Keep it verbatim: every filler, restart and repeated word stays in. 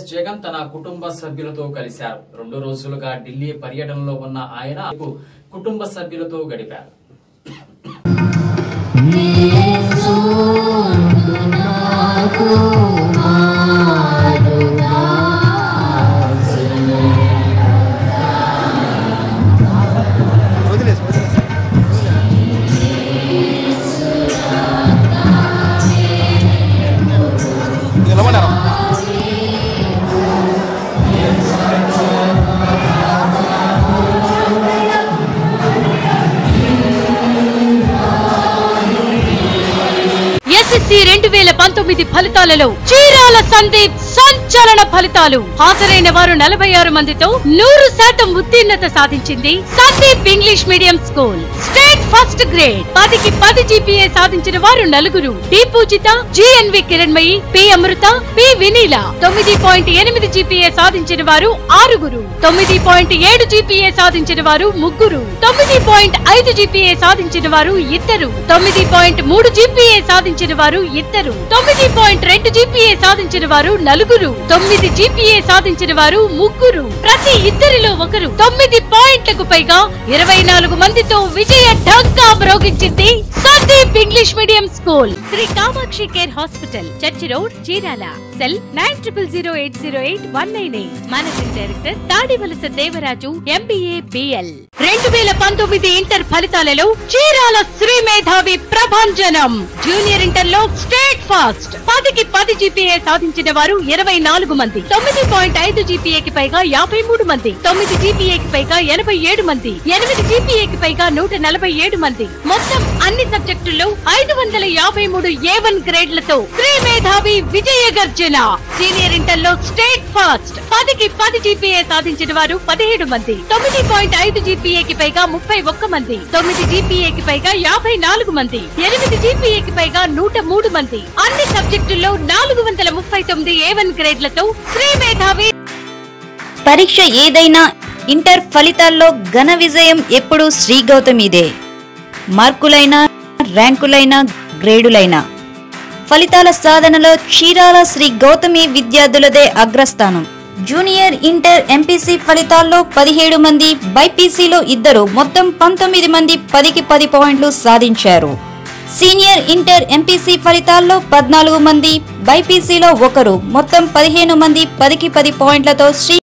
YS Jagan తన కుటుంబ సభ్యులతో కలిశారు. రెండు రోజులుగా ఢిల్లీ పర్యటనలో ఉన్న ఆయన కుటుంబ సభ్యులతో గడిపారు. ఎస్ఎస్సీ రెండు వేల పంతొమ్మిది ఫలితాలలో చీరాల సందీప్ సంచలన ఫలితాలు. హాజరైన వారు నలభై ఆరు మందితో నూరు శాతం ఉత్తీర్ణత సాధించింది Sandeep English medium school. State first grade పదికి పది జీపీఏ సాధించిన వారు నలుగురు. D Poojitha, GNV Kiranmayi, P Amrutha, P Vineela. తొమ్మిది పాయింట్ ఎనిమిది జీపీఏ సాధించిన వారు ఆరుగురు. తొమ్మిది పాయింట్ ఏడు జీపీఏ సాధించిన వారు ముగ్గురు. తొమ్మిది పాయింట్ ఐదు జీపీఏ సాధించిన వారు ఇద్దరు. తొమ్మిది పాయింట్ మూడు జీపీఏ సాధించిన వారు ఇద్దరు. తొమ్మిది పాయింట్ రెండు జీపీఏ సాధించిన వారు నలుగురు. తొమ్మిది జీపీఏ సాధించిన వారు ముగ్గురు. ప్రతి ఇద్దరిలో ఒకరు. తొమ్మిది పాయింట్లకు పైగా ఇరవై నాలుగు మందితో విజయ ఢంకా మ్రోగించింది Sandeep English medium school. Shri Kamakshi care hospital, church road, Chirala. Cell nine triple zero eight zero eight one nine eight. Managing director Tadivalasa Devaraju, MBA, BL. రెండు వేల పంతొమ్మిది ఇంటర్ ఫలితాలలో చీరాల శ్రీ మేధావి ప్రభంజనం. జూనియర్ ఇంటర్ లో స్టేట్ ఫాస్ట్ పదికి పది జీపీఏ సాధించిన వారు ఇరవై నాలుగు మంది. తొమ్మిది పాయింట్ ఐదు జీపీఏకి పైగా యాభై మూడు మంది. తొమ్మిది జీపీఏకి పైగా ఎనభై ఏడు మంది. ఎనిమిది జీపీఏకి పైగా నూట నలభై ఏడు మంది. మొత్తం అన్ని సబ్జెక్టుల్లో ఐదు వందల యాభై మూడు ఏ వన్ గ్రేడ్లతో శ్రీ మేధావి విజయ గర్జన. సీనియర్ ఇంటర్ లో స్టేట్ ఫాస్ట్ పదికి పది జీపీఏ సాధించిన వారు పదిహేడు మంది. తొమ్మిది పాయింట్ ఐదు జీపీఏకి పైగా ముప్పై ఒక్క మంది. తొమ్మిది జీపీఏకి పైగా యాభై నాలుగు మంది. ఎనిమిది జీపీఏకి పైగా నూట మూడు మంది. అన్ని సబ్జెక్టుల్లో నాలుగు వందల ముప్పై తొమ్మిది ఏ వన్ గ్రేడ్లతో శ్రీ మేధావి. పరీక్ష ఏదైనా ఇంటర్ ఫలితాల్లో ఘన విజయం ఎప్పుడూ శ్రీ గౌతమిదే. మార్కులైనా, ర్యాంకులైనా, గ్రేడులైనా ఫలితాల సాధనలో చీరాల శ్రీ గౌతమి విద్యార్థులదే అగ్రస్థానం. జూనియర్ ఇంటర్ ఎంపీసీ ఫలితాల్లో పదిహేడు మంది, బైపీసీలో ఇద్దరు, మొత్తం పంతొమ్మిది మంది పదికి పది పాయింట్లు సాధించారు. సీనియర్ ఇంటర్ ఎంపీసీ ఫలితాల్లో పద్నాలుగు మంది, బైపీసీలో ఒకరు, మొత్తం పదిహేను మంది పదికి పది పాయింట్లతో శ్రీ